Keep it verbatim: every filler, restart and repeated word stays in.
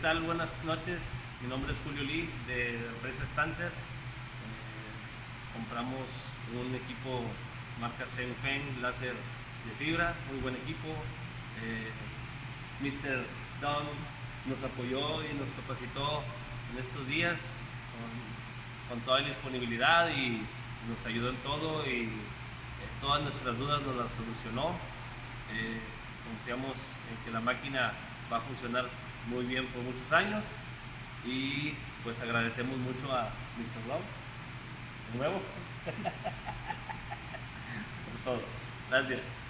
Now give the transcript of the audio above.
tal? Buenas noches. Mi nombre es Julio Lee de la empresa Stancer. Eh, compramos un equipo marca Zenfeng láser de fibra, muy buen equipo. Eh, mister Don nos apoyó y nos capacitó en estos días con, con toda la disponibilidad y nos ayudó en todo y eh, todas nuestras dudas nos las solucionó. Eh, confiamos en que la máquina va a funcionar muy bien por muchos años y pues agradecemos mucho a mister Rob de nuevo por todo. Gracias.